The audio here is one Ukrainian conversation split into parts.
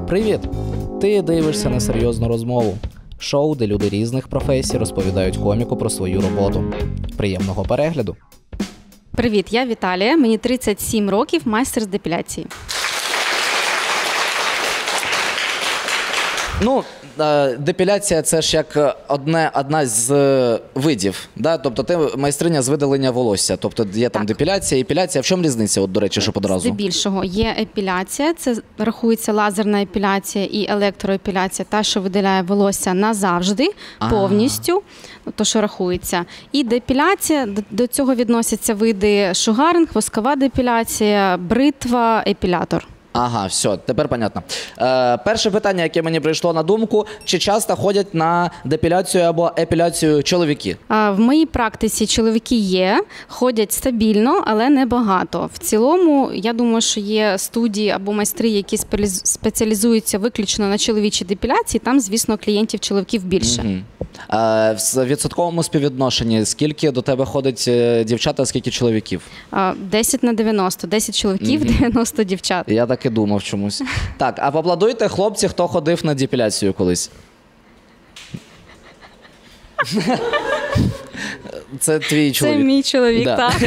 Привіт! Ти дивишся на серйозну розмову. Шоу, де люди різних професій розповідають коміку про свою роботу. Приємного перегляду! Привіт, я Віталія, мені 37 років, майстер з депіляції. Ну, депіляція – це ж як одна з видів, да? Тобто ти майстриня з видалення волосся. Тобто є там депіляція, епіляція. В чому різниця, от, до речі, щоб одразу? Здебільшого є епіляція, це рахується лазерна епіляція і електроепіляція, та, що видаляє волосся назавжди, повністю, то, що рахується. І депіляція, до цього відносяться види шугаринг, воскова депіляція, бритва, епілятор. Ага, все, тепер понятно. Перше питання, яке мені прийшло на думку, чи часто ходять на депіляцію або епіляцію чоловіки? В моїй практиці чоловіки є, ходять стабільно, але не багато. В цілому, я думаю, що є студії або майстри, які спеціалізуються виключно на чоловічій депіляції, там, звісно, клієнтів чоловіків більше. В відсотковому співвідношенні скільки до тебе ходить дівчат, а скільки чоловіків? 10/90. 10 чоловіків, 90 дівчат. Я так і думав чомусь. Так, а поаплодуйте хлопці, хто ходив на депіляцію колись. Це твій чоловік. Це мій чоловік, да. Так.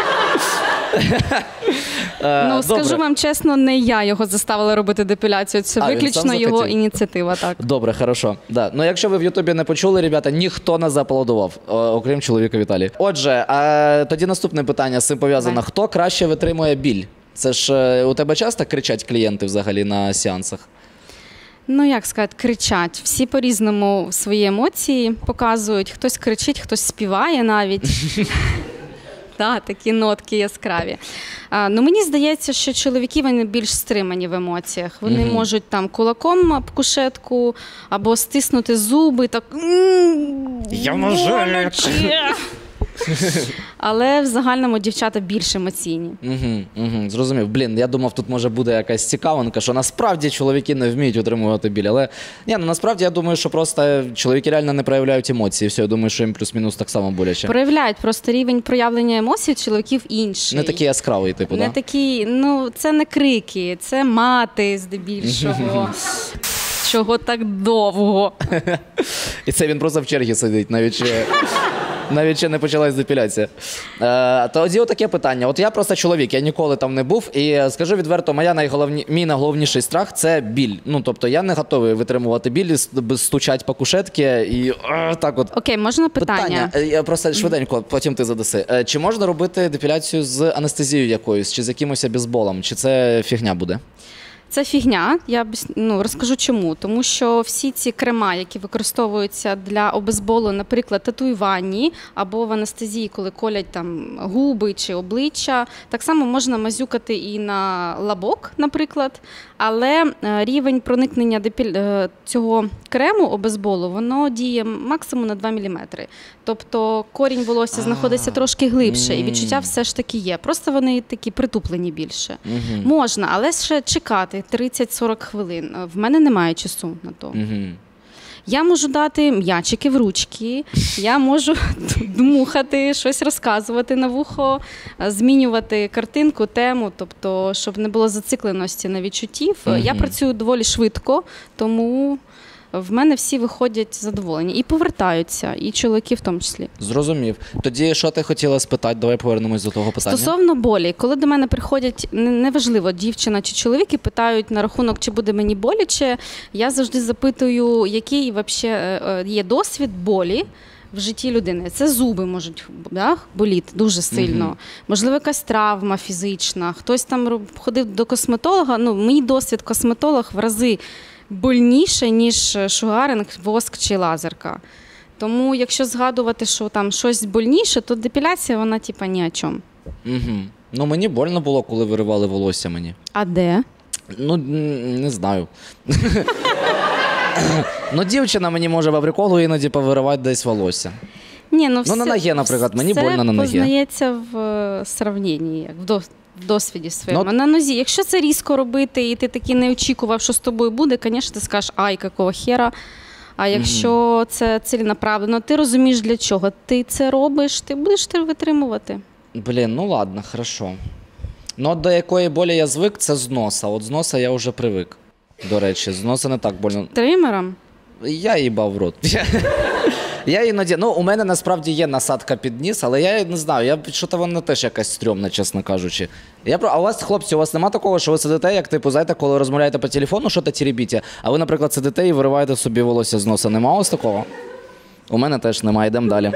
Ну, скажу вам чесно, не я його заставила робити депіляцію, це виключно його ініціатива. Так. Добре, хорошо. Да. Ну, якщо ви в Ютубі не почули, ребята, ніхто не зааплодував, окрім чоловіка Віталія. Отже, тоді наступне питання з цим пов'язано. Хто краще витримує біль? Це ж у тебе часто кричать клієнти взагалі на сеансах? Ну, як сказати, кричать. Всі по-різному свої емоції показують. Хтось кричить, хтось співає навіть. Так, такі нотки яскраві. Ну, мені здається, що чоловіки, вони більш стримані в емоціях. Вони можуть там кулаком об кушетку або стиснути зуби, так «Я мужик!» Але в загальному дівчата більш емоційні. Зрозумів. Блін, я думав, тут може буде якась цікавинка, що насправді чоловіки не вміють утримувати біль. Але насправді я думаю, що просто чоловіки реально не проявляють емоції. Все, я думаю, що їм плюс-мінус так само боляче. Проявляють, просто рівень проявлення емоцій чоловіків інший. Не такий яскравий, типу, не такий, ну, це не крики, це мати здебільшого. Чого так довго? І це він просто в черзі сидить, навіть ще не почалась депіляція. Тоді отаке питання. От я просто чоловік, я ніколи там не був. І скажу відверто, мій найголовніший страх – це біль. Ну, тобто я не готовий витримувати біль, стучать по кушетці і так от. Окей, можна питання? Я просто швиденько, потім ти задаси. Чи можна робити депіляцію з анестезією якоюсь, чи з якимось обезболом? Чи це фігня буде? Це фігня, я розкажу чому. Тому що всі ці крема, які використовуються для обезболу, наприклад, татуюванні або в анестезії, коли колять там губи чи обличчя, так само можна мазюкати і на лобок, наприклад, але рівень проникнення цього крему обезболу, воно діє максимум на 2 мм. Тобто корінь волосся знаходиться трошки глибше, і відчуття все ж таки є. Просто вони такі притуплені більше. Можна, але ще чекати 30-40 хвилин. В мене немає часу на то. Я можу дати м'ячики в ручки, я можу дмухати, щось розказувати на вухо, змінювати картинку, тему, тобто, щоб не було зацикленості на відчуттів. Я працюю доволі швидко, тому в мене всі виходять задоволені. І повертаються, і чоловіки в тому числі. Зрозумів. Тоді, що ти хотіла спитати? Давай повернемось до того питання. Стосовно болі. Коли до мене приходять, неважливо, дівчина чи чоловіки, питають на рахунок, чи буде мені боляче, я завжди запитую, який взагалі є досвід болі в житті людини. Це зуби можуть боліти дуже сильно. Можливо, якась травма фізична. Хтось там ходив до косметолога. Ну, мій досвід косметолог в рази больніше, ніж шугаринг, воск чи лазерка. Тому, якщо згадувати, що там щось больніше, то депіляція, вона типа ні о чому. Ну, мені больно було, коли виривали волосся мені. А де? Ну, не знаю. Ну, дівчина мені може по приколу іноді повиривати десь волосся. Ні, на ногі, наприклад, мені больно на ногі. Це познається в сравненні, в досвіді своєму. На нозі, якщо це різко робити, і ти таки не очікував, що з тобою буде, звісно, ти скажеш, ай, якого хера. А якщо це ціленаправленно, ти розумієш, для чого ти це робиш, ти будеш це витримувати. Блін, ну ладно, хорошо. Ну, до якої болі я звик, це з носа. От з носа я вже привик. до речі. З носа не так больно. Тримером? Я їбав в рот. Я іноді, у мене насправді є насадка під ніс, але я не знаю, що-то вона теж якась стрьомна, чесно кажучи. А у вас, хлопці, у вас нема такого, що ви сидите, як, типу, знаєте, коли розмовляєте по телефону, що-то теребіть, а ви, наприклад, сидите і вириваєте собі волосся з носа. Нема у вас такого? У мене теж немає, йдемо далі.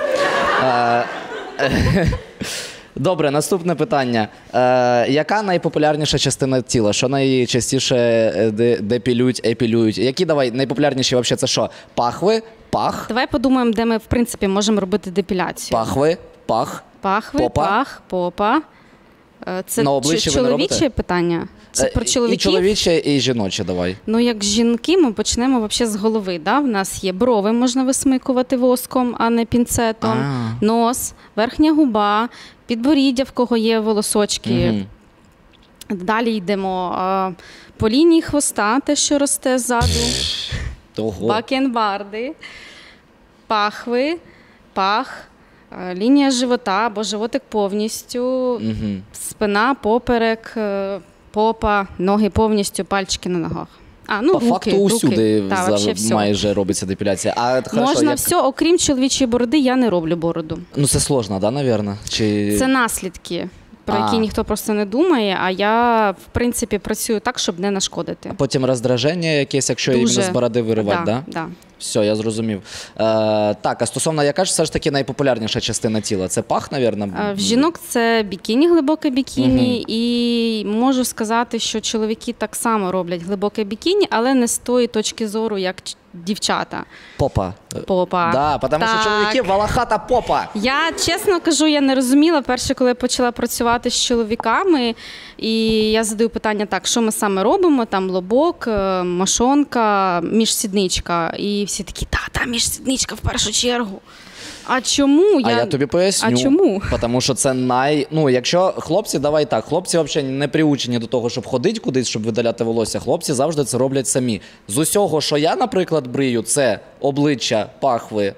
Добре, наступне питання. Яка найпопулярніша частина тіла? Що найчастіше епілюють? Які, давай, найпопулярніші взагалі це що? Пахви, пах? Давай подумаємо, де ми, в принципі, можемо робити депіляцію. Пахви, пах, Пахви, попа. пах, попа. Це На обличчі ви не робите? чоловіче питання? Це про І чоловіків? чоловіче, і жіноче, давай. Ну, як жінки, ми почнемо вообще з голови. Да? В нас є брови, можна висмикувати воском, а не пінцетом. Нос, верхня губа, підборіддя, в кого є волосочки. Далі йдемо по лінії хвоста, те, що росте ззаду. Бакенбарди, пахви, пах, лінія живота або животик повністю, спина, поперек, попа, ноги повністю, пальчики на ногах. По факту усюди майже робиться депіляція. Можна все, окрім чоловічої бороди, я не роблю бороду. Ну це сложно, да, навірно? Це наслідки, про які ніхто просто не думає, а я, в принципі, працюю так, щоб не нашкодити. А потім роздраження якесь, якщо іменно з бороди виривати, да? Да. Все, я зрозумів. Так, а стосовно, яка ж все ж таки найпопулярніша частина тіла? Це пах, навірно? В жінок це бікіні, глибоке бікіні. І можу сказати, що чоловіки так само роблять глибоке бікіні, але не з тої точки зору, як дівчата. Попа. Попа. Да, тому що чоловіки волохата попа. Я, чесно кажу, я не розуміла перше, коли я почала працювати з чоловіками, і я задаю питання так, що ми саме робимо, там лобок, мошонка, міжсідничка. І всі такі, та міжсідничка в першу чергу. А чому? Я тобі поясню. А чому? Тому що це якщо хлопці, давай так, хлопці взагалі не приучені до того, щоб ходити кудись, щоб видаляти волосся. Хлопці завжди це роблять самі. З усього, що я, наприклад, брию, це обличчя, пахви,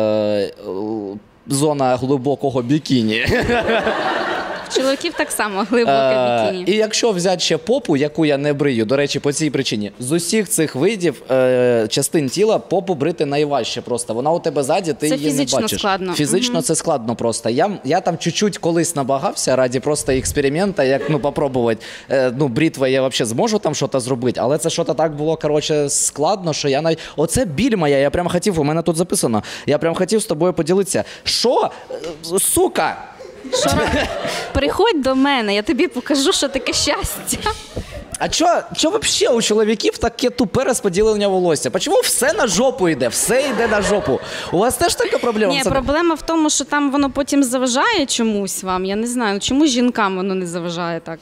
зона глибокого бікіні. Чоловіків так само глибоке бікіні. І якщо взяти ще попу, яку я не брию, до речі, по цій причині, з усіх цих видів частин тіла попу брити найважче просто. Вона у тебе ззаді, ти її не бачиш. Складно. Фізично це складно просто. Я там чуть-чуть колись набагався раді просто експеримента, як попробувати. Бритва я взагалі зможу там щось зробити, але це щось так було, складно, що я навіть... Оце біль моя, я прям хотів, у мене тут записано, я прям хотів з тобою поділитися. Що? Сука! Приходь до мене, я тобі покажу, що таке щастя. А чо взагалі у чоловіків таке тупе розподілення волосся? Чому все на жопу йде? Все йде на жопу. У вас теж така проблема? Ні, проблема в тому, що там воно потім заважає чомусь вам. Я не знаю, чому жінкам воно не заважає так.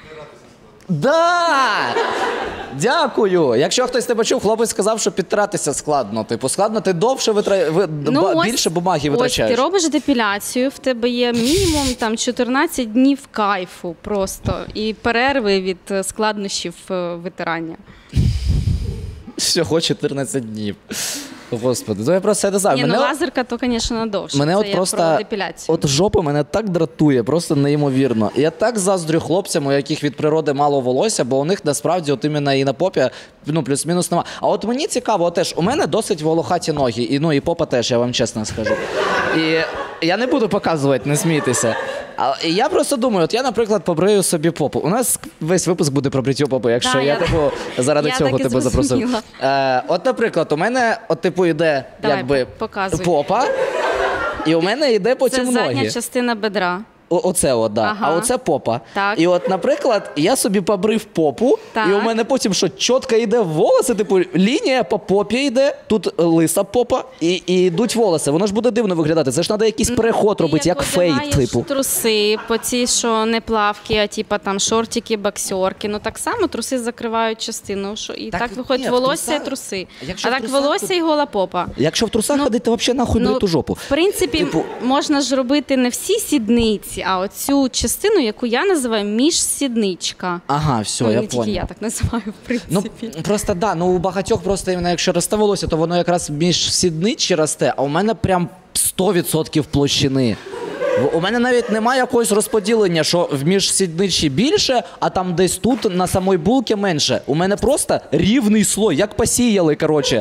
Да! Дякую. Якщо хтось тебе чув, хлопець сказав, що підтиратися складно. Складно, ти довше більше бумаги витрачаєш. Ось ти робиш депіляцію, в тебе є мінімум 14 днів кайфу просто і перерви від складнощів витирання. Всього 14 днів. Господи, я просто не знаю. Лазерка, то, звісно, надовше. Мене це просто, про депіляцію. Жопа мене так дратує, просто неймовірно. Я так заздрю хлопцям, у яких від природи мало волосся, бо у них насправді іменно і на попі, плюс-мінус нема. А от мені цікаво, теж, у мене досить волохаті ноги, і попа теж, я вам чесно скажу. І я не буду показувати, не смійтеся. І я просто думаю, я, наприклад, побрию собі попу. У нас весь випуск буде про бриття попи, якщо я заради цього тебе запросив. Наприклад, у мене, йде попа, і у мене йде потім ноги. Це задня частина бедра. Оце, да. А оце попа. Так. І наприклад, я собі побрив попу, і у мене потім чітко йде волоси, лінія по попі йде, тут лиса попа, і йдуть волоси. Воно ж буде дивно виглядати. Це ж треба якийсь переход робити, як фейд, типу. Труси, по ці, що не плавки, а шортики, боксерки. Так само труси закривають частину. І так виходить волосся, труси. А так волосся і гола попа. Якщо в трусах ходити, то взагалі нахуй бриту жопу. В принципі, можна ж робити не всі сідниці, а оцю частину, яку я називаю міжсідничка. Ага, все, я понял. Не тільки я так називаю, в принципі. Просто, у багатьох просто, якщо росте волосся, то воно якраз між сідничі росте, а у мене прям 100% площини. У мене навіть немає якогось розподілення, що в міжсідничі більше, а там десь тут на самій булці менше. У мене просто рівний слой, як посіяли, коротше.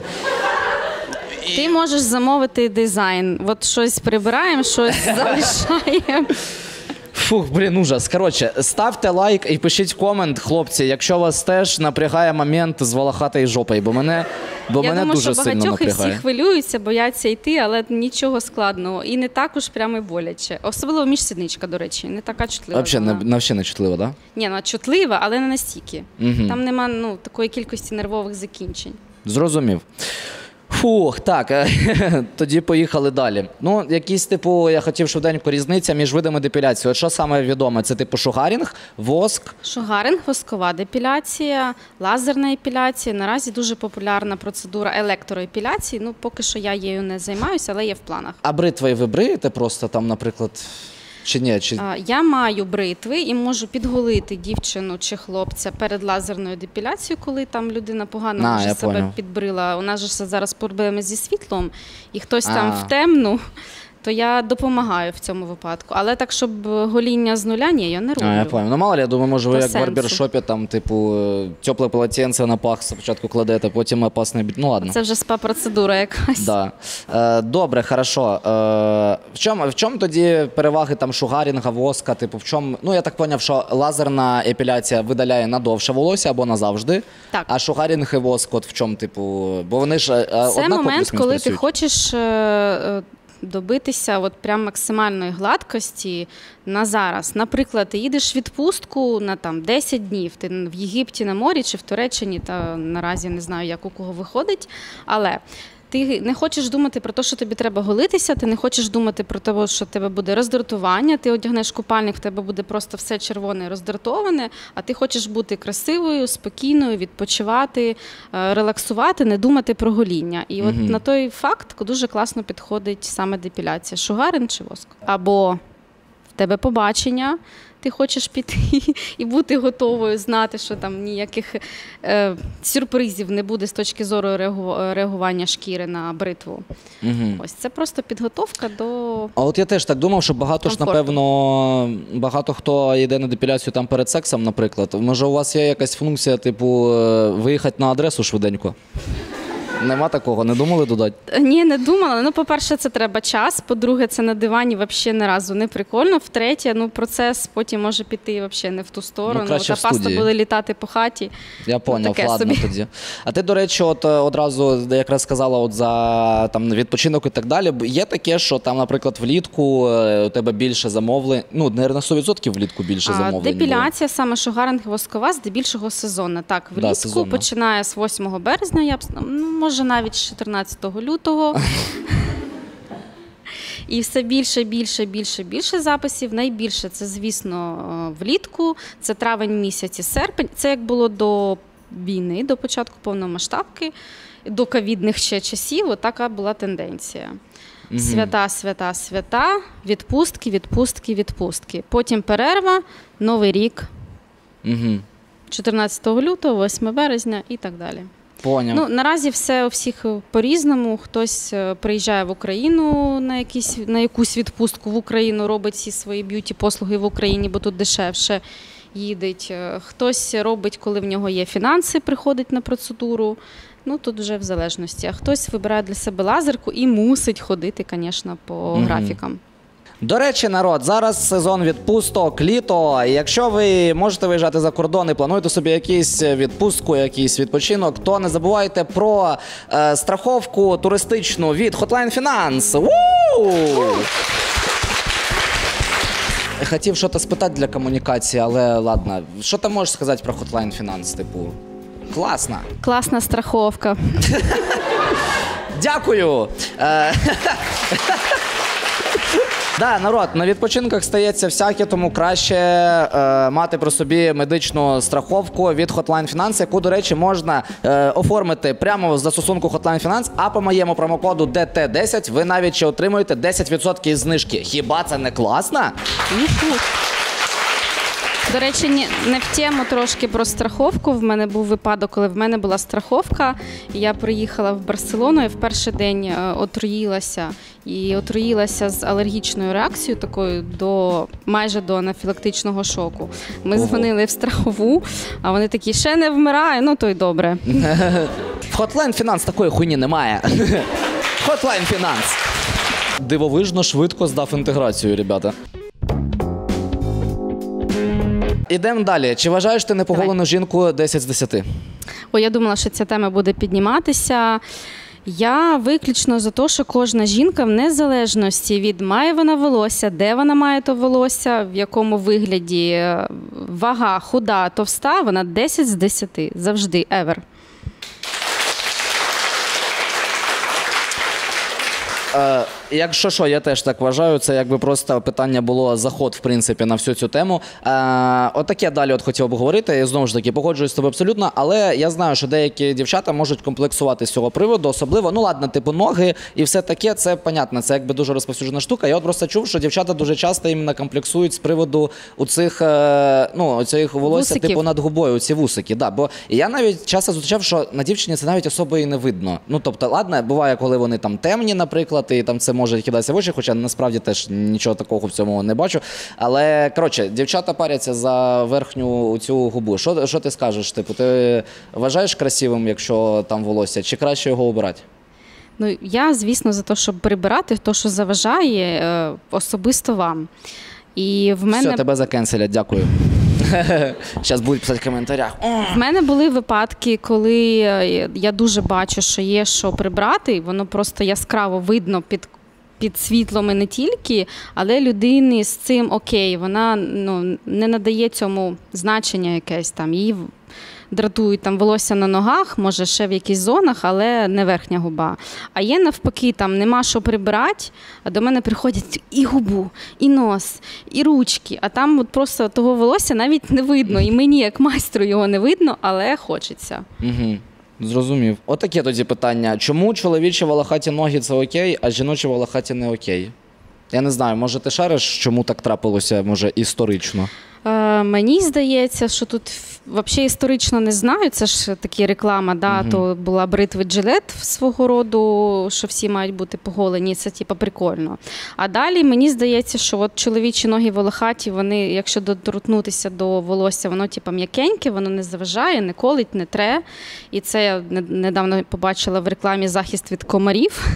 Ти можеш замовити дизайн. От щось прибираємо, щось залишаємо. Фух, блін, ужас. Коротше, ставте лайк і пишіть комент, хлопці, якщо вас теж напрягає момент з волохатою жопою, бо мене думаю, дуже що сильно багатьох і напрягає. всі хвилюються, бояться йти, але нічого складного. І не так уж прямо й боляче. Особливо міжсідничка, до речі, не така чутлива. Взагалі не чутливо, так? Да? Ні, чутлива, але не настільки. Угу. Там нема такої кількості нервових закінчень. Зрозумів. Фух, так, тоді поїхали далі. Ну, якісь, типу, я хотів швиденько різниця між видами депіляції. От що саме відоме? Це типу шугарінг, воск? Шугаринг, воскова депіляція, лазерна епіляція. Наразі дуже популярна процедура електроепіляції. Ну, поки що я її не займаюся, але є в планах. А бритвою ви бриєте просто там, наприклад, чи ні? Чи... Я маю бритви і можу підголити дівчину чи хлопця перед лазерною депіляцією, коли там людина погано може себе понял. підбрила. У нас же зараз проблеми зі світлом, і хтось там в темну, то я допомагаю в цьому випадку. Але так, щоб гоління з нуля, ні, я не роблю. Я понял. Ну, мало ли, я думаю, може ви По як в сенсу. барбершопі, там, типу, тепле полотенце на пах спочатку кладете, потім опасне... Ну, ладно. Це вже спа-процедура якась. Да. Добре, хорошо. В чому тоді переваги там шугарінга, воска? Типу, в чому? Ну, я так зрозумів, що лазерна епіляція видаляє надовше волосся або назавжди. Так. А шугарінг і воск, от в чому, типу, бо вони ж Це однаково момент, плюс-мінус коли працюють. ти хочеш добитися от прям максимальної гладкості на зараз. Наприклад, ти їдеш в відпустку на там 10 днів, ти в Єгипті на морі чи в Туреччині, та наразі не знаю, як у кого виходить, але ти не хочеш думати про те, що тобі треба голитися, ти не хочеш думати про те, що в тебе буде роздратування, ти одягнеш купальник, в тебе буде просто все червоне і роздратоване, а ти хочеш бути красивою, спокійною, відпочивати, релаксувати, не думати про гоління. І от на той факт дуже класно підходить саме депіляція. Шугарин чи воск. Або в тебе побачення, ти хочеш піти і бути готовою, знати, що там ніяких сюрпризів не буде з точки зору реагування шкіри на бритву. Ось це просто підготовка до А от я теж так думав, що багато ж, напевно, багато хто йде на депіляцію там перед сексом, наприклад. Може, у вас є якась функція, типу, виїхати на адресу швиденько? Нема такого? Не думали додати? Ні, не думала. Ну, по-перше, це треба час. По-друге, це на дивані взагалі ні разу не прикольно. В-третє, процес потім може піти взагалі не в ту сторону. краще Та в паста студії. буде літати по хаті. Я поняв, таке ладно собі. тоді. А ти, до речі, от одразу якраз сказала от за там, відпочинок і так далі. Є таке, що там, наприклад, влітку у тебе більше замовлень, ну, не на 100% влітку більше замовлень було. Депіляція, саме шугаринг і воскова, здебільшого сезонна. Так, влітку сезонно. починає з 8 березня, я б, може навіть з 14 лютого. І все більше записів. Найбільше це, звісно, влітку, це травень місяць і серпень. Це як було до війни, до початку повномасштабки, до ковідних ще часів, отака була тенденція. Свята, відпустки. Потім перерва, Новий рік, 14 лютого, 8 березня і так далі. Поняв. Ну, наразі все у всіх по-різному. Хтось приїжджає в Україну на якусь відпустку в Україну, робить всі свої б'юті-послуги в Україні, бо тут дешевше їдеть. Хтось робить, коли в нього є фінанси, приходить на процедуру. Ну, тут вже в залежності. А хтось вибирає для себе лазерку і мусить ходити, звісно, по графікам. До речі, народ, зараз сезон відпусток, літо. І якщо ви можете виїжджати за кордон і плануєте собі якусь відпустку, якийсь відпочинок, то не забувайте про страховку туристичну від Hotline Finance. Хотів щось спитати для комунікації, але ладно. Що ти можеш сказати про Hotline Finance? Типу, класно. Класна страховка. Дякую. Да, народ, на відпочинках стається всяке, тому краще мати при собі медичну страховку від Hotline Finance, яку, до речі, можна оформити прямо в застосунку Hotline Finance, а по моєму промокоду DT10 ви навіть ще отримуєте 10% знижки. Хіба це не класно? До речі, не в тему трошки про страховку. В мене був випадок, коли в мене була страховка. Я приїхала в Барселону і в перший день отруїлася. І отруїлася з алергічною реакцією, такою майже до анафілактичного шоку. Ми дзвонили в страхову, а вони такі, ще не вмирає, ну то й добре. В Hotline Finance такої хуйні немає. Hotline Finance. Дивовижно швидко здав інтеграцію, ребята. Ідемо далі. Чи вважаєш ти непоголену жінку 10 з 10? Ой, я думала, що ця тема буде підніматися. Я виключно за те, що кожна жінка в незалежності від має вона волосся, де вона має то волосся, в якому вигляді, вага, худа, товста, вона 10 з 10. Завжди, ever. Якщо що, я теж так вважаю, це якби просто питання було заход, в принципі, на всю цю тему. Отаке далі хотів би говорити, я знову ж таки погоджуюсь з тобою абсолютно, але я знаю, що деякі дівчата можуть комплексувати з цього приводу, особливо, ну ладно, типу ноги і все таке, це понятно, це якби дуже розповсюджена штука. Я от просто чув, що дівчата дуже часто іменно комплексують з приводу оцих волосся, вусиків. Типу над губою, оці вусики, да, бо я навіть часто зустрічав, що на дівчині це навіть особо і не видно. Ну, тобто, ладно, буває, коли вони там темні, наприклад, і там це може кидатися в очі, хоча насправді теж нічого такого в цьому не бачу. Але, коротше, дівчата паряться за верхню цю губу. Що ти скажеш? Типу, ти вважаєш красивим, якщо там волосся, чи краще його обирати? Ну, я, звісно, за те, щоб прибирати те, що заважає, особисто вам. І в мене... Все, тебе закенселять, дякую. Зараз будуть писати в коментарях. В мене були випадки, коли я дуже бачу, що є що прибрати, і воно просто яскраво видно під світлом і не тільки, але людині з цим окей, вона не надає цьому значення якесь там, її дратують там волосся на ногах, може ще в якихось зонах, але не верхня губа. А є навпаки, там нема що прибирати, а до мене приходять і губу, і нос, і ручки, а там от просто того волосся навіть не видно, і мені як майстру його не видно, але хочеться. Угу. Зрозумів. Отаке тоді питання. Чому чоловічі волохаті ноги – це окей, а жіночі волохаті не окей? Я не знаю, може ти шариш, чому так трапилося, може, історично? Мені здається, що тут взагалі історично не знаю, це ж такі реклама, да, то була бритва Gillette свого роду, що всі мають бути поголені, це типу прикольно. А далі мені здається, що от чоловічі ноги волохаті, вони, якщо доторкнутися до волосся, воно типу м'якеньке, воно не заважає, не колить, не тре. І це я недавно побачила в рекламі захист від комарів.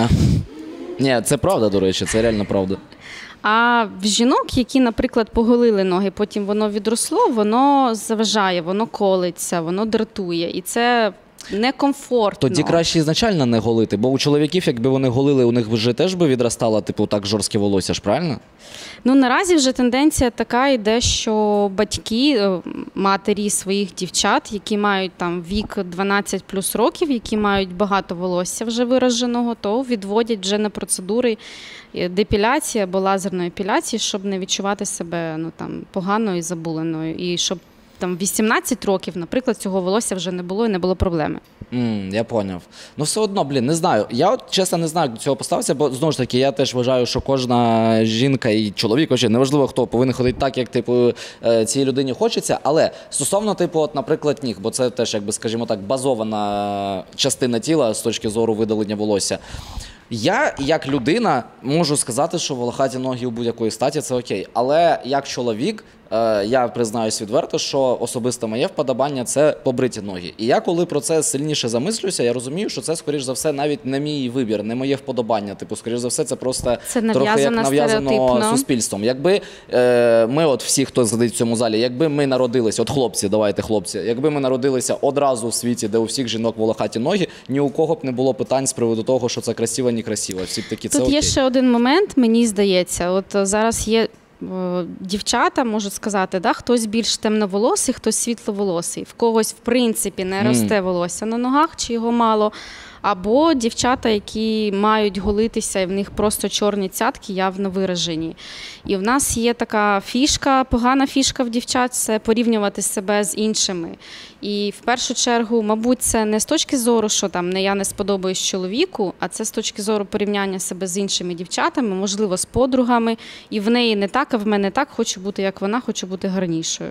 Ні, це правда, до речі, це реально правда. А в жінок, які, наприклад, поголили ноги, потім воно відросло, воно заважає, воно колиться, воно дратує. І це некомфортно. Тоді краще ізначально не голити, бо у чоловіків, якби вони голили, у них вже теж би відростало, типу, так жорстке волосся ж, правильно? Ну, наразі вже тенденція така йде, що батьки, матері своїх дівчат, які мають там вік 12 плюс років, які мають багато волосся вже вираженого, то відводять вже на процедури депіляції або лазерної епіляції, щоб не відчувати себе погано і забуленою. І щоб там 18 років, наприклад, цього волосся вже не було і не було проблеми. Я поняв. Ну все одно, не знаю. Я от чесно не знаю, як до цього поставився, бо знову ж таки, я теж вважаю, що кожна жінка і чоловік, неважливо хто, повинен ходити так, як типу цій людині хочеться. Але стосовно, типу, от, наприклад, ніг, бо це теж, якби, скажімо так, базована частина тіла з точки зору видалення волосся. Я, як людина, можу сказати, що волохаті ноги у будь-якої статі – це окей. Але як чоловік, я признаюсь відверто, що особисто моє вподобання – це побриті ноги. І я, коли про це сильніше замислюся, я розумію, що це, скоріш за все, навіть не мій вибір, не моє вподобання. Типу, скоріш за все, це просто трохи як нав'язано суспільством. Якби ми, от всі, хто сидить в цьому залі, якби ми народилися, от хлопці, давайте хлопці, якби ми народилися одразу в світі, де у всіх жінок волохаті ноги, ні у кого б не було питань з приводу того, що це красиво, некрасиво. Всі такі, це тут окей. Є ще один момент, мені здається. От зараз є дівчата, можуть сказати, да, хтось більш темноволосий, хтось світловолосий. В когось, в принципі, не росте волосся на ногах, чи його мало. Або дівчата, які мають голитися, і в них просто чорні цятки явно виражені. І в нас є така фішка, погана фішка в дівчат – це порівнювати себе з іншими. І в першу чергу, мабуть, це не з точки зору, що там я не сподобаюсь чоловіку, а це з точки зору порівняння себе з іншими дівчатами, можливо, з подругами. І в неї не так, а в мене так, хочу бути як вона, хочу бути гарнішою.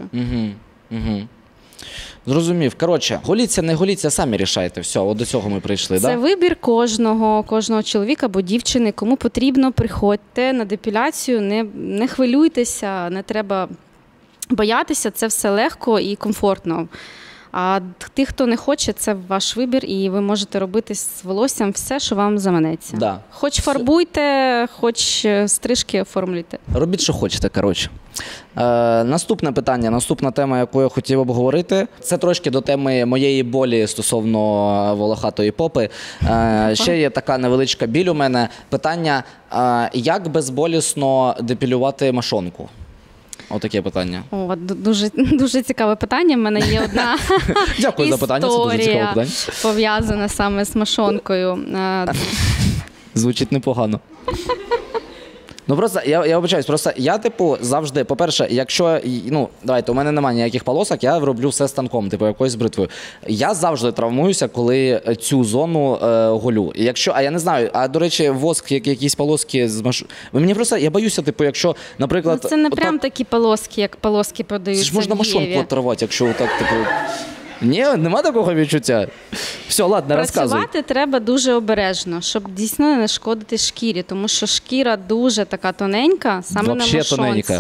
Зрозумів. Коротше, голіться, не голіться, самі рішайте. Все, от до цього ми прийшли, Це вибір кожного чоловіка або дівчини. Кому потрібно, приходьте на депіляцію, не хвилюйтеся, не треба боятися, це все легко і комфортно. А тих, хто не хоче, це ваш вибір, і ви можете робити з волоссям все, що вам заманеться. Да. Хоч фарбуйте, хоч стрижки оформлюйте. Робіть, що хочете, коротше. Наступне питання, наступна тема, яку я хотів обговорити, це трошки до теми моєї болі стосовно волохатої попи. Ще є така невеличка біль у мене. Питання, як безболісно депілювати мошонку? Отаке питання. О, дуже цікаве питання. В мене є одна Дякую за питання, це дуже цікаве питання. Пов'язана саме з мошонкою. Звучить непогано. Ну просто, я вибачаюсь, просто я, завжди, по-перше, якщо, давайте, у мене немає ніяких полосок, я роблю все станком, якоюсь бритвою. Я завжди травмуюся, коли цю зону голю. А я не знаю, до речі, воск, якісь полоски мені просто, я боюся, якщо, наприклад... це не прям такі полоски, як полоски продаються в Єві. Це ж можна мошонку оторвати, якщо так, Ні, нема такого відчуття? Все, ладно, розказуй. Працювати треба дуже обережно, щоб дійсно не шкодити шкірі, тому що шкіра дуже така тоненька, саме на мошонці. Тоненька.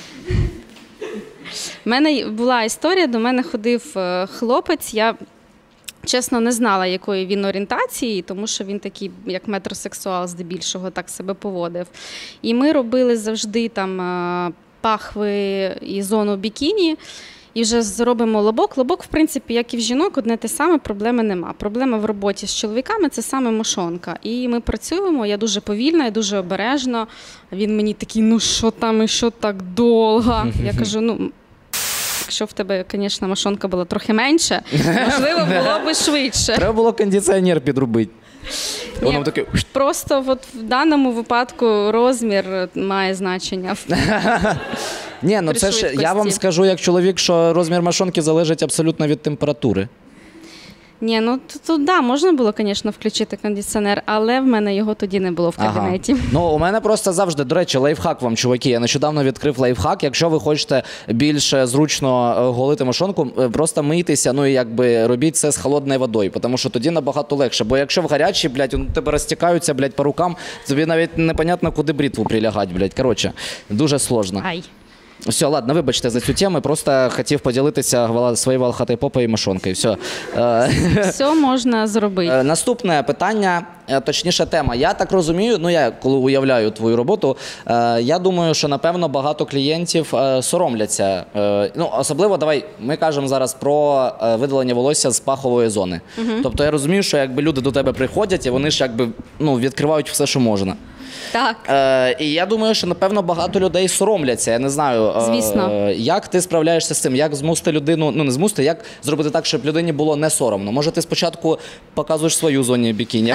У мене була історія, до мене ходив хлопець, я чесно не знала, якої він орієнтації, тому що він такий, як метросексуал здебільшого, так себе поводив. І ми робили завжди там пахви і зону бікіні, і вже зробимо лобок. Лобок, в принципі, як і в жінок, одне те саме, проблеми нема. Проблема в роботі з чоловіками – це саме мошонка. І ми працюємо, я дуже повільно, я дуже обережно. Він мені такий, що там, і що так довго? Я кажу, якщо в тебе, звісно, мошонка була трохи менше, можливо, було б швидше. Треба було кондиціонер підробити. Воно таке... Просто в даному випадку розмір має значення. Ні, це ж, я вам скажу, як чоловік, що розмір мошонки залежить абсолютно від температури. Ні, тут можна було, звісно, включити кондиціонер, але в мене його тоді не було в кабінеті. У мене просто завжди, до речі, лайфхак вам, чуваки. Я нещодавно відкрив лайфхак. Якщо ви хочете більш зручно голити мошонку, просто мийтеся, і робіть це з холодною водою, тому що тоді набагато легше. Бо якщо в гарячій, тебе розтікаються, по рукам, тобі навіть непонятно, куди бритву прилягати, Коротше, дуже сложно. Все, ладно, вибачте за цю тему, просто хотів поділитися своєю волохатою попою і мошонкою. Все. Все можна зробити. Наступне питання, точніше тема. Я так розумію, я коли уявляю твою роботу, я думаю, що, напевно, багато клієнтів соромляться. Особливо, ми кажемо зараз про видалення волосся з пахової зони. Тобто я розумію, що люди до тебе приходять і вони ж відкривають все, що можна. Так. І я думаю, що, напевно, багато людей соромляться. Я не знаю, звісно. Як ти справляєшся з цим? Як змусити людину, не змусити, як зробити так, щоб людині було не соромно? Може, ти спочатку показуєш свою зону бікіні?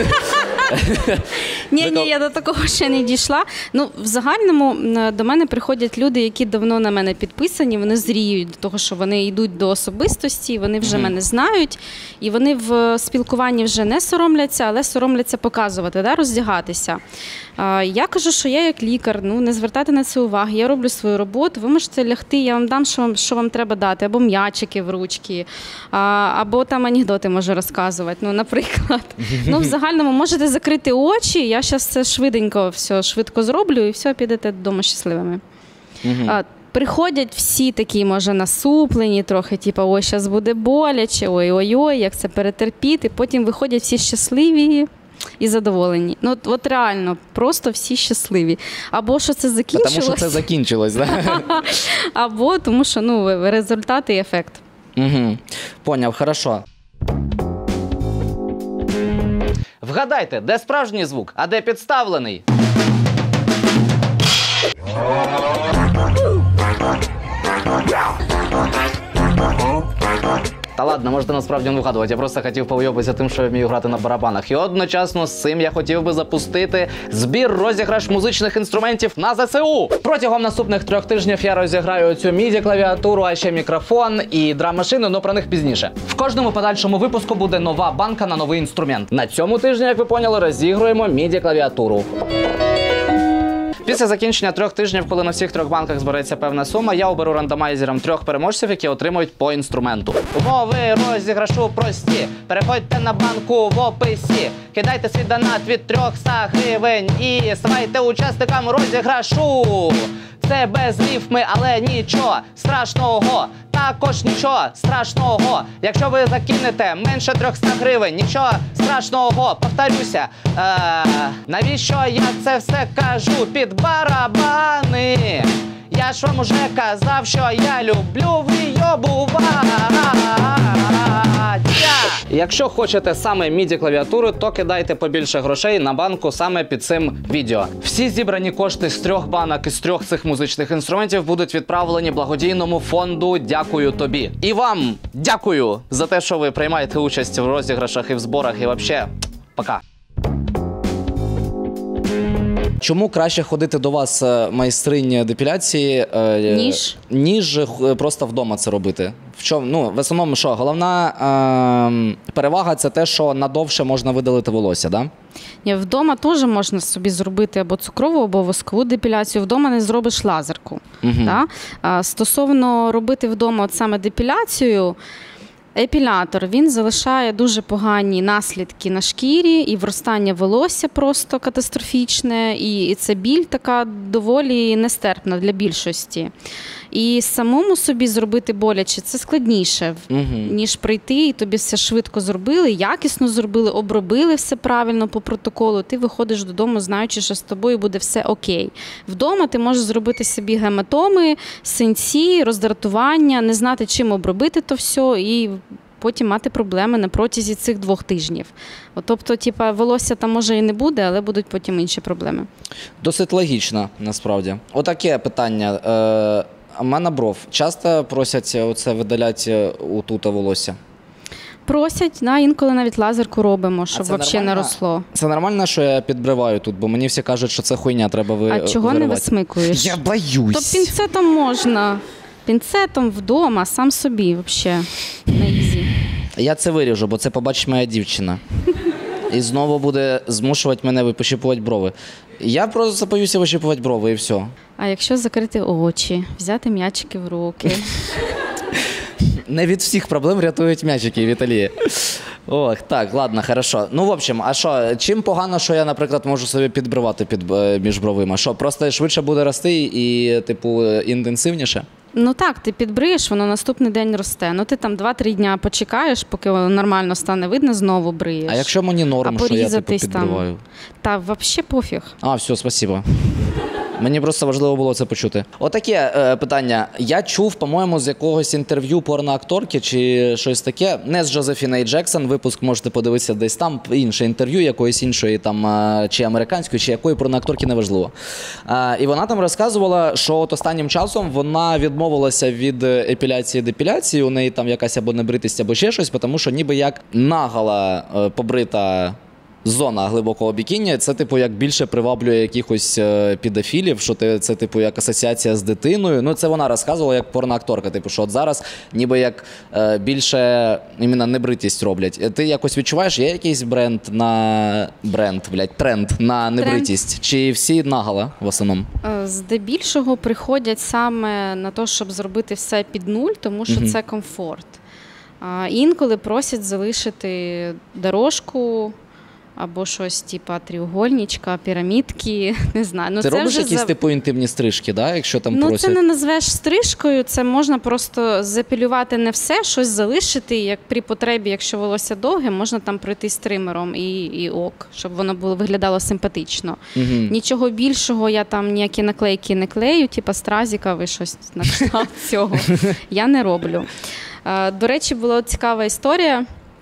Ні, я до такого ще не дійшла. В загальному до мене приходять люди, які давно на мене підписані, вони зріють до того, що вони йдуть до особистості, вони вже мене знають, і вони в спілкуванні вже не соромляться, але соромляться показувати, роздягатися. Я кажу, що я як лікар, не звертайте на це уваги, я роблю свою роботу, ви можете лягти, я вам дам, що вам треба дати, або м'ячики в ручки, або там анекдоти можу розказувати, наприклад. В загальному можете закрити очі, я зараз це швидко зроблю, і все, підете додому щасливими. Приходять всі такі, може, насуплені трохи, ой, зараз буде боляче, ой-ой-ой, як це перетерпіти, потім виходять всі щасливі і задоволені. От реально, просто всі щасливі. Або що це закінчилось. Тому що це закінчилось, так? Або тому що, результат і ефект. Поняв, хорошо. Вгадайте, де справжній звук, а де підставлений? Та ладно, можете насправді не вигадувати. Я просто хотів повйобитися тим, що я вмію грати на барабанах. І одночасно з цим я хотів би запустити збір-розіграш музичних інструментів на ЗСУ. Протягом наступних 3 тижнів я розіграю цю міді-клавіатуру, а ще мікрофон і драм-машину, але про них пізніше. В кожному подальшому випуску буде нова банка на новий інструмент. На цьому тижні, як ви поняли, розігруємо міді-клавіатуру. Після закінчення 3 тижнів, коли на всіх 3 банках збереться певна сума, я оберу рандомайзером 3 переможців, які отримують по інструменту. Умови розіграшу прості. Переходьте на банку в описі, кидайте свій донат від 300 гривень і ставайте учасниками розіграшу. Це без рифми, але нічого страшного. Також нічого страшного. Якщо ви закинете менше 300 гривень, нічого страшного. Повторюся, навіщо я це все кажу під барабани? Я ж вам уже казав, що я люблю вийобувати. Якщо хочете саме міді-клавіатуру, то кидайте побільше грошей на банку саме під цим відео. Всі зібрані кошти з 3 банок із 3 цих музичних інструментів будуть відправлені благодійному фонду «Дякую тобі». І вам дякую за те, що ви приймаєте участь в розіграшах і в зборах. І взагалі, пока. Чому краще ходити до вас, майстрині депіляції, ніж просто вдома це робити? В чому? Ну, в основному, що? Головна перевага – це те, що надовше можна видалити волосся, да? Ні, вдома теж можна собі зробити або цукрову, або воскову депіляцію. Вдома не зробиш лазерку. Да? Стосовно робити вдома от саме депіляцію, епілятор, він залишає дуже погані наслідки на шкірі, і вростання волосся просто катастрофічне, і це біль така доволі нестерпна для більшості. І самому собі зробити боляче – це складніше, ніж прийти, і тобі все швидко зробили, якісно зробили, обробили все правильно по протоколу. Ти виходиш додому, знаючи, що з тобою буде все окей. Вдома ти можеш зробити собі гематоми, синці, роздратування, не знати, чим обробити то все, і потім мати проблеми на протязі цих 2 тижнів. Тобто, волосся там може і не буде, але будуть потім інші проблеми. Досить логічно, насправді. Отаке питання. А мене бров. Часто просять оце видаляти отут волосся? Просять, інколи навіть лазерку робимо, щоб взагалі не росло. Це нормально, що я підбриваю тут, бо мені всі кажуть, що це хуйня, треба виривати. А чого не висмикуєш? Я боюсь. То пінцетом можна. Пінцетом вдома, сам собі, взагалі, на ізі. Я це виріжу, бо це побачить моя дівчина. І знову буде змушувати мене випощипувати брови. Я просто боюся вищипувати брови і все. А якщо закрити очі, взяти м'ячики в руки? Не від всіх проблем рятують м'ячики, Віталія. Ох, так, ладно, хорошо. Ну, в общем, а що, чим погано, що я, наприклад, можу собі підбривати між бровима? Що, просто швидше буде рости і, інтенсивніше? Ну так, ти підбриєш, воно наступний день росте. Ну ти там 2-3 дня почекаєш, поки воно нормально стане видно, знову бриєш. А якщо мені норм, що я підбриваю? Та взагалі пофіг. А, все, спасибо. Мені просто важливо було це почути. Отаке питання. Я чув, по-моєму, з якогось інтерв'ю порноакторки чи щось таке. Не з Джозефіною Джексон, випуск можете подивитися десь там, інше інтерв'ю якоїсь іншої, там, чи американської, чи якої порноакторки, неважливо. І вона там розказувала, що от останнім часом вона відмовилася від епіляції-депіляції, у неї там якась або небритість, або ще щось, тому що ніби як нагола побрита зона глибокого бікіні, це, як більше приваблює якихось педофілів, що це, як асоціація з дитиною. Ну, це вона розказувала як порноакторка, що от зараз ніби як більше іменно небритість роблять. Ти якось відчуваєш, є якийсь тренд на небритість? Чи всі наголо в основному? Здебільшого приходять саме на те, щоб зробити все під нуль, тому що це комфорт. Інколи просять залишити дорожку, або щось тріугольничка, пірамідки, не знаю. Ти робиш якісь інтимні стрижки, да? Якщо там просять? Це не назвеш стрижкою, це можна просто запілювати не все, щось залишити, як при потребі, якщо волосся довге, можна там пройти з тримером і ок, щоб воно виглядало симпатично. Нічого більшого, я там ніякі наклейки не клею, стразікові, щось на кшталт цього. Я не роблю. До речі, була цікава історія.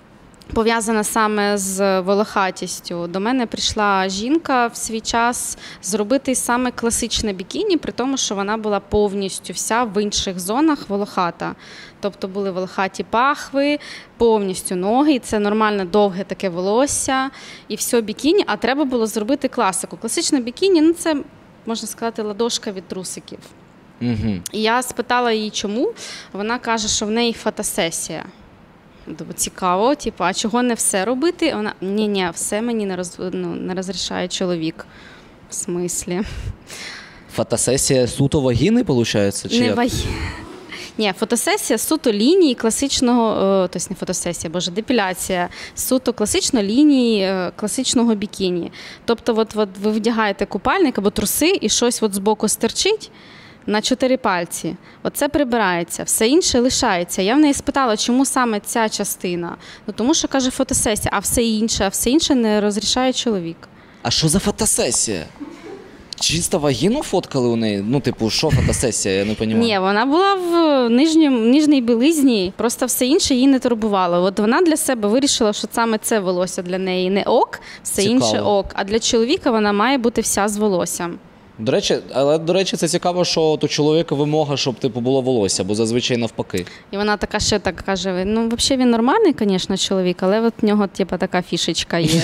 пов'язана саме з волохатістю. До мене прийшла жінка в свій час зробити саме класичне бікіні, при тому, що вона була повністю вся в інших зонах волохата. Тобто були волохаті пахви, повністю ноги, і це нормально довге таке волосся, і все бікіні, а треба було зробити класику. Класичне бікіні, ну це, можна сказати, ладошка від трусиків. Угу. І я спитала її, чому. Вона каже, що в неї фотосесія. Цікаво, типу, а чого не все робити? Вона, ні, все мені не розрішає чоловік. В смислі? Фотосесія суто вагіни, виходить? Чи Не як? Ні, фотосесія суто лінії класичного, тобто не фотосесія, депіляція, суто класично лінії класичного бікіні. Тобто от ви вдягаєте купальник або труси і щось от збоку стирчить, на 4 пальці. Оце прибирається, все інше лишається. Я в неї спитала, чому саме ця частина. Ну, тому що, каже, фотосесія, а все інше не розрішає чоловік. А що за фотосесія? Чисто вагіну фоткали у неї? Ну, типу, що фотосесія, я не розумію. Ні, вона була в нижній білизні, просто все інше її не турбувало. От вона для себе вирішила, що саме це волосся для неї не ок, все Цікаво. інше ок. А для чоловіка вона має бути вся з волоссям. До речі, це цікаво, що от у чоловіка вимога, щоб типу було волосся, бо зазвичай навпаки. І вона така ще так каже, ну, взагалі він нормальний, звісно, чоловік, але от в нього типу, така фішечка є.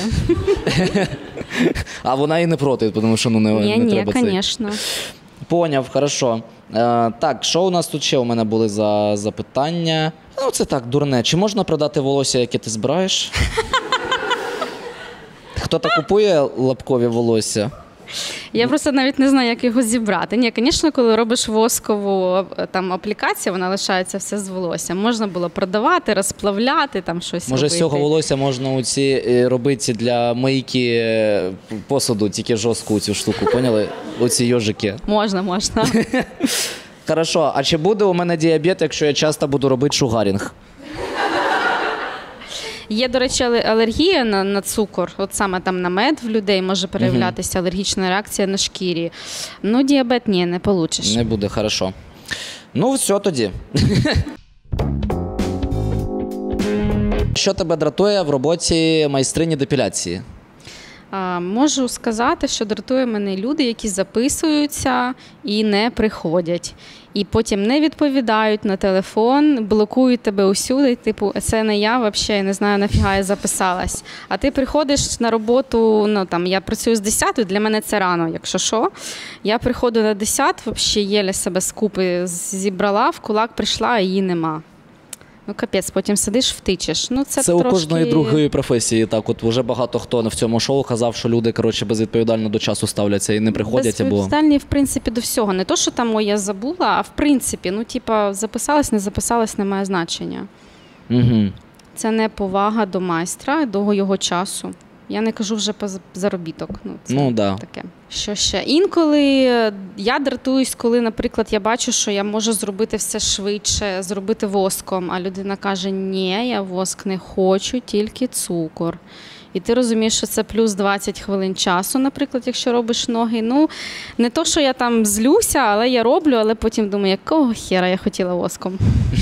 А вона і не проти, тому що не треба це. Ні, звісно. Поняв, хорошо. Так, що у нас тут ще у мене були за запитання? Ну, це так, дурне. Чи можна продати волосся, яке ти збираєш? Хто-то купує лапкові волосся? Я просто навіть не знаю, як його зібрати. Ні, звісно, коли робиш воскову там аплікацію, вона лишається все з волоссям. Можна було продавати, розплавляти, там щось Може, робити. з цього волосся можна робити для мийки посуду, тільки жорстку цю штуку, поняли? Оці йожики. Можна. Хорошо, а чи буде у мене діабет, якщо я часто буду робити шугарінг? Є, до речі, алергія на цукор. От саме там на мед в людей може проявлятися алергічна реакція на шкірі. Ну, діабет ні, не получиш. Не буде, хорошо. Ну, все тоді. Що тебе дратує в роботі майстрині депіляції? Можу сказати, що дратує мене люди, які записуються і не приходять. І потім не відповідають на телефон, блокують тебе усюди, типу, це не я, взагалі, не знаю, нафіга я записалась. А ти приходиш на роботу, ну там, я працюю з 10, для мене це рано, якщо що. Я приходжу на 10, взагалі, єле себе з купи зібрала, в кулак прийшла, а її нема. Ну, капець, потім сидиш, втичеш. Ну, це трошки... у кожної другої професії. Так, от вже багато хто в цьому шоу казав, що люди, коротше, безвідповідально до часу ставляться і не приходять. Безвідповідальні, в принципі, до всього. Не то, що там я забула, а в принципі, ну, типа, записалась, не записалась, не має значення. Угу. Це не повага до майстра, до його часу. Я не кажу вже про заробіток. Ну, це да. Таке. Що ще? Інколи я дратуюсь, коли, наприклад, я бачу, що я можу зробити все швидше, зробити воском, а людина каже, ні, я воск не хочу, тільки цукор. І ти розумієш, що це плюс 20 хвилин часу, наприклад, якщо робиш ноги. Ну, не то, що я там злюся, але я роблю, але потім думаю, якого хера я хотіла воском.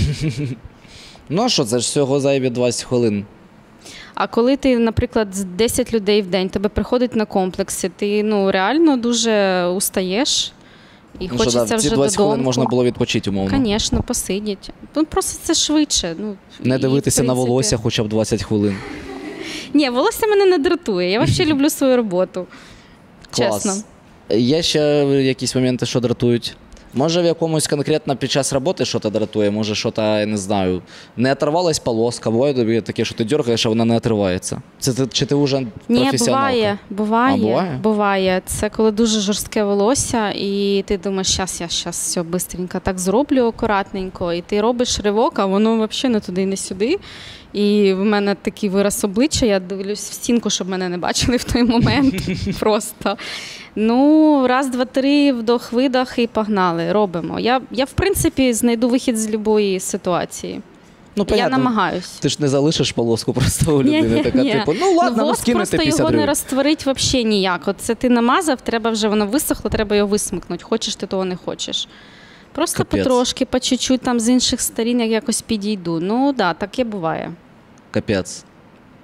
Ну, а що, це ж всього зайві 20 хвилин. А коли ти, наприклад, 10 людей в день, тебе приходить на комплекси, ти реально дуже устаєш і хочеться вже додому. Ці 20 хвилин можна було відпочити, умовно. Звісно, посидіть. Просто це швидше. Не дивитися на волосся хоча б 20 хвилин. Ні, волосся мене не дратує. Я взагалі люблю свою роботу. Клас. Чесно. Є ще якісь моменти, що дратують? Може, в якомусь конкретно під час роботи щось дратує, може, щось, я не знаю, не оторвалась полоска, буває тобі таке, що ти дергаєш, а вона не отривається. Чи ти вже професіоналка? Ні, буває. Це коли дуже жорстке волосся, і ти думаєш, щас все бистренько так зроблю, акуратненько, і ти робиш ривок, а воно взагалі не туди, не сюди. І в мене такий вираз обличчя, я дивлюсь в стінку, щоб мене не бачили в той момент. Просто. Ну, раз, два, три, вдох-видох і погнали, робимо. Я, в принципі, знайду вихід з будь-якої ситуації. Я намагаюсь. Ти ж не залишиш полоску просто у людини. Така, типу, ну ладно, скинете 50 гривень. Просто його не розтворить взагалі ніяк. От це ти намазав, треба вже, воно висохло, треба його висмикнути. Хочеш ти того, не хочеш. Просто потрошки, по чуть-чуть, там з інших сторін якось підійду. Ну, да, таке буває. Капець.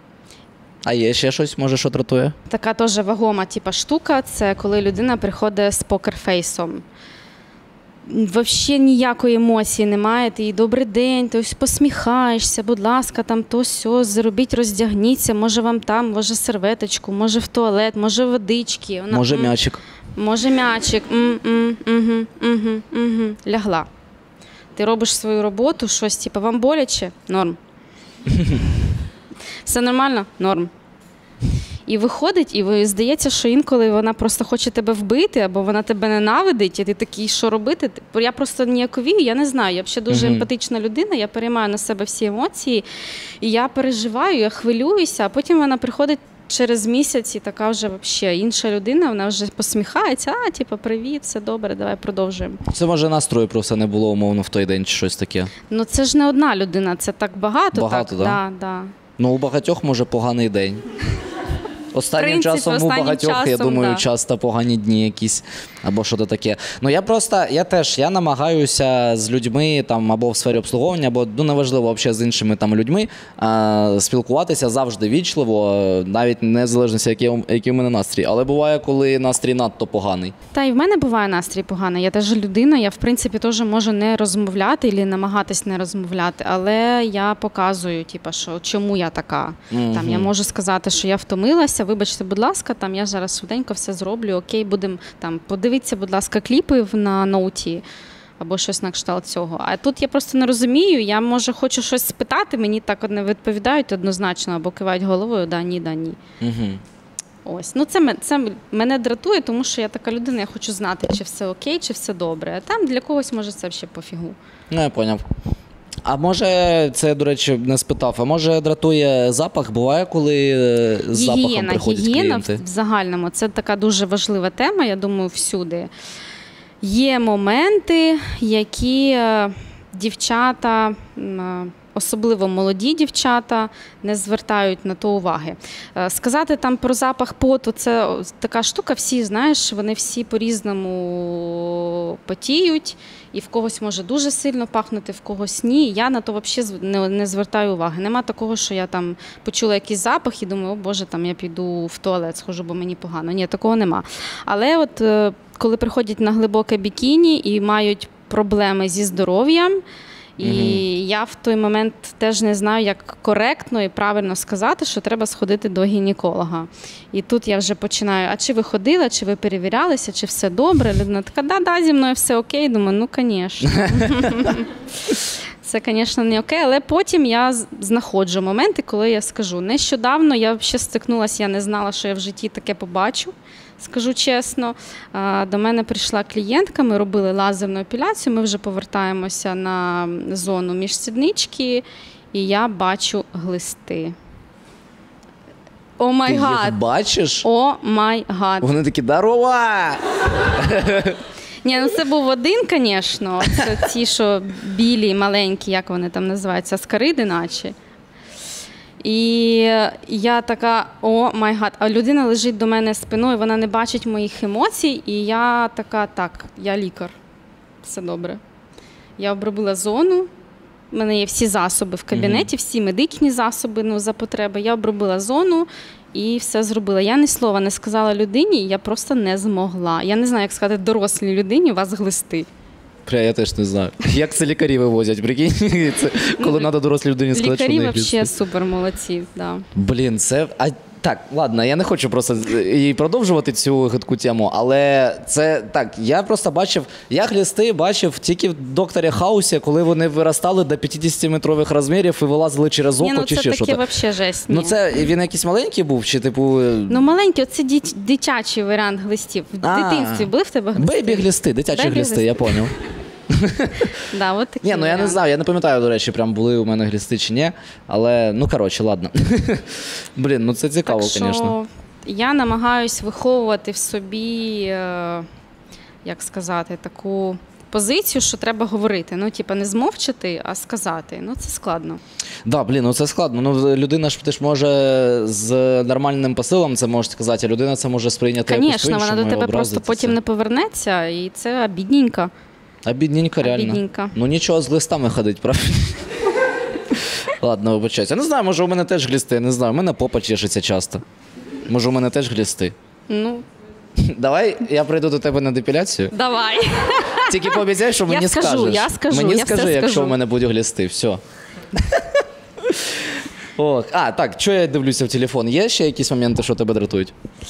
А є ще щось, може, що дратує? Така теж вагома штука, це коли людина приходить з покерфейсом. Взагалі ніякої емоції немає, ти їй добрий день, ти ось посміхаєшся, будь ласка, там то сьо, зробіть, роздягніться, може вам там, може серветочку, може в туалет, може водички. Вона, Може м'ячик. Може м'ячик, лягла. Ти робиш свою роботу, щось, вам боляче? Норм. Все нормально? Норм. І виходить, і здається, що інколи вона просто хоче тебе вбити, або вона тебе ненавидить, і ти такий, що робити? Я просто ніяковію, я не знаю. Я взагалі дуже емпатична людина, я переймаю на себе всі емоції, і я переживаю, я хвилююся, а потім вона приходить через місяць і така вже взагалі інша людина, вона вже посміхається, привіт, все добре, давай продовжуємо. Це, може, настрою просто не було, умовно, в той день чи щось таке. Ну це ж не одна людина, це так багато. Багато, так? Да? Ну, у багатьох, може, поганий день. Останнім часом у багатьох, я думаю, часто погані дні якісь, або що-то таке. Ну, я намагаюся з людьми там, або в сфері обслуговування, або, неважливо, взагалі з іншими там людьми, спілкуватися завжди вічливо, навіть не в залежності, який у мене настрій. Але буває, коли настрій надто поганий. Та і в мене буває настрій поганий. Я теж людина, я, в принципі, теж можу не розмовляти або намагатись не розмовляти, але я показую, що чому я така. Там, я можу сказати, що я втомилася, вибачте, будь ласка, там я зараз швиденько все зроблю, окей, будемо там, подивіться, будь ласка, кліпи на ноуті або щось на кшталт цього. А тут я просто не розумію, я, може, хочу щось спитати, мені так не відповідають однозначно, або кивають головою, да, ні. Ось, це мене дратує, тому що я така людина, я хочу знати, чи все окей, чи все добре. А там для когось, може, це ще пофігу. Ну, я поняв. А може, це, до речі, не спитав, а може дратує запах? Буває, коли з запахом приходять клієнти? Гігієна в загальному – це така дуже важлива тема, я думаю, всюди. Є моменти, які дівчата, особливо молоді дівчата, не звертають на то уваги. Сказати там про запах поту – це така штука, всі, знаєш, вони всі по-різному потіють, і в когось може дуже сильно пахнути, в когось ні. Я на то взагалі не звертаю уваги. Нема такого, що я там почула якийсь запах і думаю, о Боже, там я піду в туалет схожу, бо мені погано. Ні, такого нема. Але от коли приходять на глибоке бікіні і мають проблеми зі здоров'ям, і я в той момент теж не знаю, як коректно і правильно сказати, що треба сходити до гінеколога. І тут я вже починаю, а чи ви ходили, чи ви перевірялися, чи все добре? Людина така, да, зі мною все окей. Думаю, ну, звісно. Це, звісно, не окей, але потім я знаходжу моменти, коли я скажу. Нещодавно я ще стикнулася, я не знала, що я в житті таке побачу. Скажу чесно, до мене прийшла клієнтка, ми робили лазерну епіляцію, ми вже повертаємося на зону міжсіднички, і я бачу глисти. О май гад! Ти їх бачиш? О май гад! Вони такі, здорова! Ні, ну це був один, звісно, це ті, що білі, маленькі, як вони там називаються, аскариди наче. І я така, о май гад, а людина лежить до мене спиною, вона не бачить моїх емоцій, і я така, так, я лікар, все добре. Я обробила зону, в мене є всі засоби в кабінеті, всі медичні засоби, за потреби. Я обробила зону і все зробила. Я ні слова не сказала людині, я просто не змогла. Я не знаю, як сказати дорослій людині, у вас глисти. Я теж не знаю. Як це лікарі вивозять, прикинь? Це, коли треба дорослій людині сказати, що лікарі взагалі супер молодці, да. Блін, це... Так, ладно, я не хочу просто і продовжувати цю гидку тему, але це так, я просто бачив, я глисти бачив тільки в «Докторі Хаусі», коли вони виростали до 50-метрових розмірів і вилазили через око чи ще щось. Ні, ну це таке взагалі жесть. Ну це він якийсь маленький був, чи типу... Ну маленький, це дитячий варіант глистів. В дитинстві були в тебе глисти? Бейбі-глисти, дитячі глисти, я поняв. Да, от такі Ні, ну я не знаю, я не пам'ятаю, до речі, прям були у мене глисти чи ні, але, ну, коротше, ладно. Блін, ну це цікаво, звісно. Так що я намагаюсь виховувати в собі, як сказати, таку позицію, що треба говорити. Ну, типа, не змовчати, а сказати. Ну, це складно. Да, блін, ну це складно. Ну, людина ж теж може з нормальним посилом це може сказати, а людина це може сприйняти якось по-іншому. Звісно, вона до тебе просто потім не повернеться, і це обідненько. А бідненька, реально. Бідненька. Ну нічого з листами ходить, правда? Ладно, вибачайся. Не знаю, може у мене теж глісти, не знаю, у мене попа чешеться часто. Може у мене теж глісти. Ну, Давай я прийду до тебе на депіляцію. давай. Тільки пообіцяй, що мені скажеш. Я скажу, мені я скажи, все якщо скажу. у мене будуть глісти, все. Так, що я дивлюся в телефон? Є ще якісь моменти, що тебе дратують?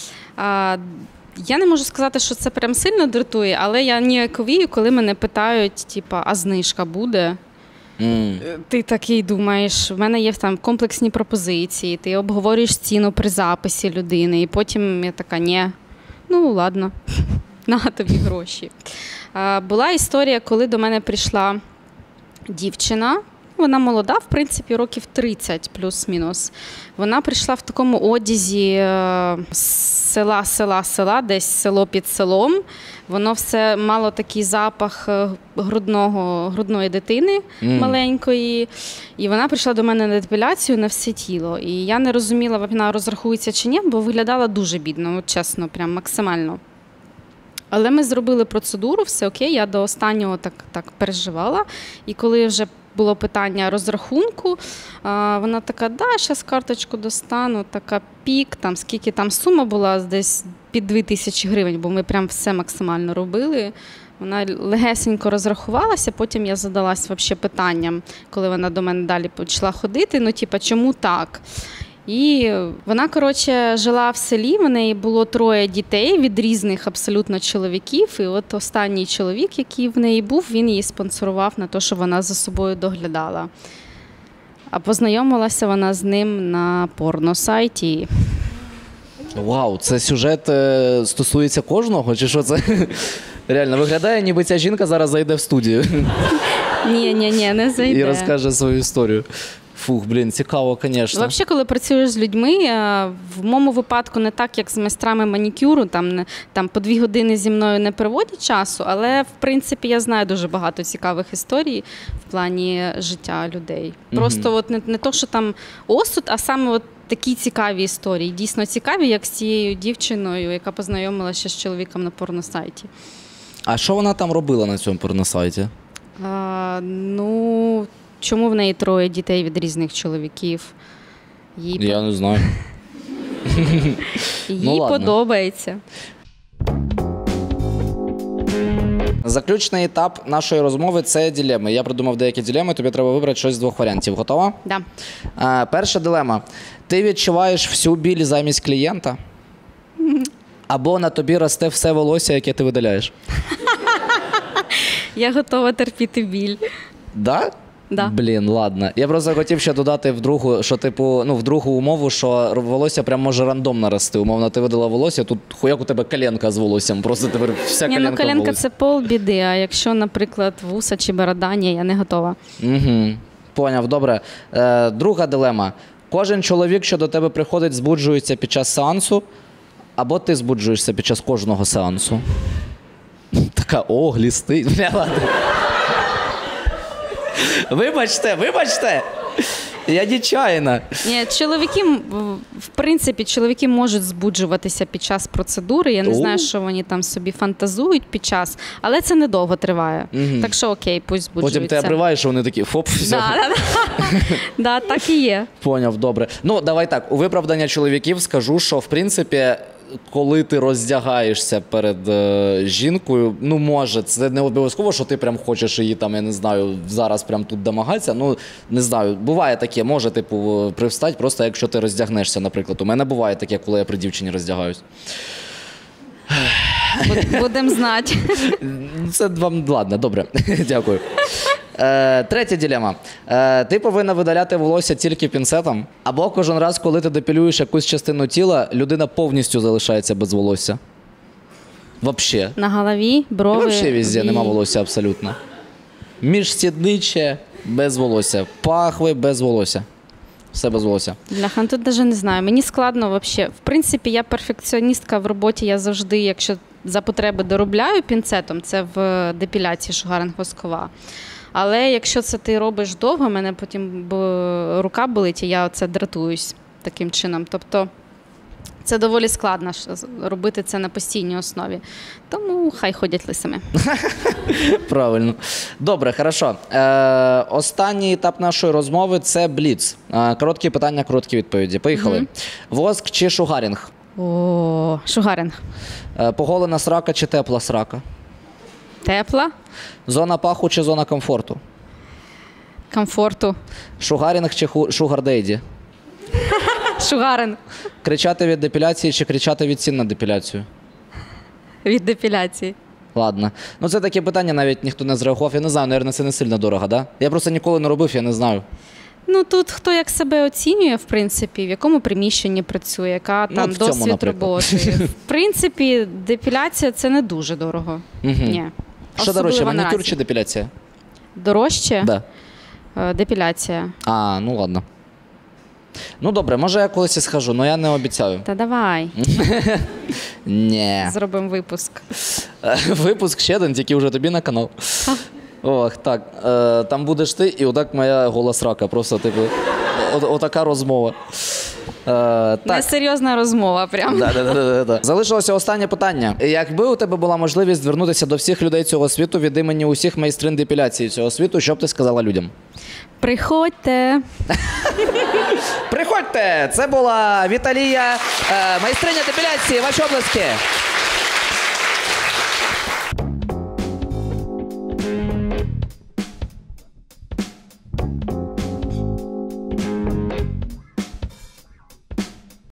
Я не можу сказати, що це прям сильно дратує, але я ніяковію, коли мене питають, типа, а знижка буде? Ти такий думаєш, в мене є там комплексні пропозиції, ти обговорюєш ціну при записі людини, і потім я така, ні, ну ладно, на тобі гроші. Була історія, коли до мене прийшла дівчина, вона молода, в принципі, років 30 плюс-мінус. Вона прийшла в такому одязі з села, десь село під селом. Воно все мало такий запах грудної дитини маленької. І вона прийшла до мене на депіляцію на все тіло. І я не розуміла, вона розрахується чи ні, бо виглядала дуже бідно, от чесно, прям максимально. Але ми зробили процедуру, все окей, я до останнього так переживала. І коли вже було питання розрахунку, вона така, зараз карточку достану, така пік, там скільки там сума була, десь під 2000 гривень, бо ми прям все максимально робили. Вона легесенько розрахувалася, потім я задалась вообще питанням, коли вона до мене далі почала ходити, чому так? І вона, жила в селі, в неї було 3 дітей від різних абсолютно чоловіків. І от останній чоловік, який в неї був, він її спонсорував на те, що вона за собою доглядала. А познайомилася вона з ним на порносайті. Вау, це сюжет стосується кожного? Чи що це? Реально, виглядає, ніби ця жінка зараз зайде в студію. Ні, не зайде. І розкаже свою історію. Фух, блін, цікаво, звісно. Взагалі, коли працюєш з людьми, в моєму випадку не так, як з майстрами манікюру, там по 2 години зі мною не проводять часу, але, в принципі, я знаю дуже багато цікавих історій в плані життя людей. Просто от не то, що там осуд, а саме от такі цікаві історії. Дійсно цікаві, як з цією дівчиною, яка познайомилася з чоловіком на порносайті. А що вона там робила на цьому порносайті? Чому в неї 3 дітей від різних чоловіків? Я не знаю. Їй подобається. Заключний етап нашої розмови – це дилеми. Я придумав деякі дилеми, тобі треба вибрати щось з 2 варіантів. Готова? Да. Перша дилема. Ти відчуваєш всю біль замість клієнта? Або на тобі росте все волосся, яке ти видаляєш? Я готова терпіти біль. Да? Да. Блін, ладно. Я просто хотів ще додати в другу умову, що волосся прям може рандомно рости. Умовно, ти видала волосся, тут як у тебе коленка з волоссям, просто тепер вся коленка в коленка волосся. це полбіди, а якщо, наприклад, вуса чи борода, ні, я не готова. Поняв, добре. Друга дилема. Кожен чоловік, що до тебе приходить, збуджується під час сеансу, або ти збуджуєшся під час кожного сеансу? Така, глісти. Ладно. Вибачте! Я нечаянно. Ні, в принципі, чоловіки можуть збуджуватися під час процедури. Я не знаю, що вони там собі фантазують під час, але це недовго триває. Так що окей, пусть збуджуються. Потім ти обриваєш, і вони такі, фоп, все. Да, так і є. Поняв, добре. Давай так, у виправдання чоловіків скажу, що, в принципі, коли ти роздягаєшся перед жінкою, може, це не обов'язково, що ти прям хочеш її, там, я не знаю, зараз прям тут домагатися, не знаю, буває таке, може, привстать, просто якщо ти роздягнешся, наприклад. У мене буває таке, коли я при дівчині роздягаюсь. Будемо знати. Це вам, ладно, добре, дякую. Третя дилема. Ти повинна видаляти волосся тільки пінцетом, або кожен раз, коли ти депілюєш якусь частину тіла, людина повністю залишається без волосся. Вообще. На голові, брови. І вообще везде нема волосся абсолютно. Міжсідниччя без волосся, пахви без волосся. Все без волосся. Бляха, тут навіть не знаю. Мені складно взагалі. В принципі, я перфекціоністка в роботі, я завжди, якщо за потреби доробляю пінцетом, це в депіляції шугаринг-воскова. Але якщо це ти робиш довго, мене потім рука болить, і я дратуюсь таким чином. Тобто Це доволі складно робити це на постійній основі. Тому хай ходять лисими. Правильно. Добре, хорошо. Останній етап нашої розмови – це бліц. Короткі питання, короткі відповіді. Поїхали. Воск чи шугарінг? О, шугаринг. Поголена срака чи тепла срака? Тепла. Зона паху чи зона комфорту? Комфорту. Шугарінг чи шугардейді? Шугаринг. Кричати від депіляції чи кричати від цін на депіляцію? Від депіляції. Ладно. Ну це таке питання, навіть ніхто не зреагував. Я не знаю, мабуть, це не сильно дорого, да? Я просто ніколи не робив, я не знаю. Ну, тут хто як себе оцінює, в принципі, в якому приміщенні працює, яка там в цьому, досвід наприклад. роботи. В принципі, депіляція – це не дуже дорого. Ні. Що Особливо дорожче, манікюр наразі. чи депіляція? Дорожче? Да. Депіляція. А, ну ладно. Ну добре, може я колись і схожу, але я не обіцяю. Та давай, Ні. зробимо випуск. Випуск ще один, тільки вже тобі на канал. Ох, так. Там будеш ти і отак моя гола срака. Просто, типу, отака розмова. Так. Несерйозна розмова прям. Да. Залишилося останнє питання. Якби у тебе була можливість звернутися до всіх людей цього світу від імені усіх майстрин депіляції цього світу, що б ти сказала людям? Приходьте. Приходьте! Це була Віталія, майстриня депіляції. Ваші обласки.